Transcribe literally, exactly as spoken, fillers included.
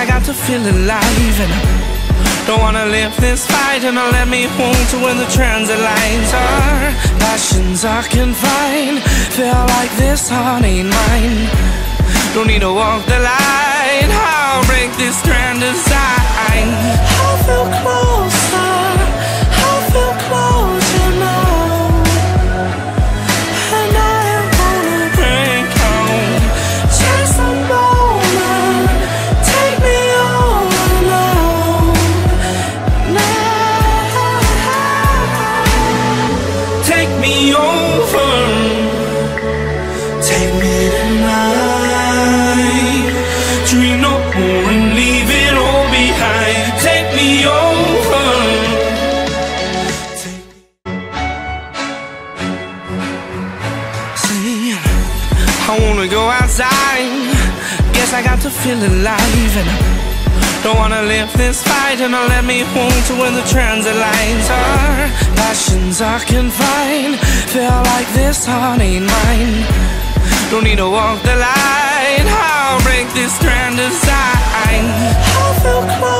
I got to feel alive, and I don't wanna live this fight, and I'll let me home to when the transit lines are. Passions are confined, feel like this heart ain't mine. Don't need to walk the line, I'll break this strand design. I'll feel closer, I'll feel closer now, and I am gonna break home. Chase the moment, take me over now, now. Take me over, take me tonight. Dream no more and leave it all behind. Take me over. Take See, I wanna go outside. Guess I got to feel alive, and I don't wanna live this fight, and I'll let me home to when the transit lines are. Passions are confined, feel like this heart ain't mine. Don't need to walk the line, I'll break this strand design. I'll feel close.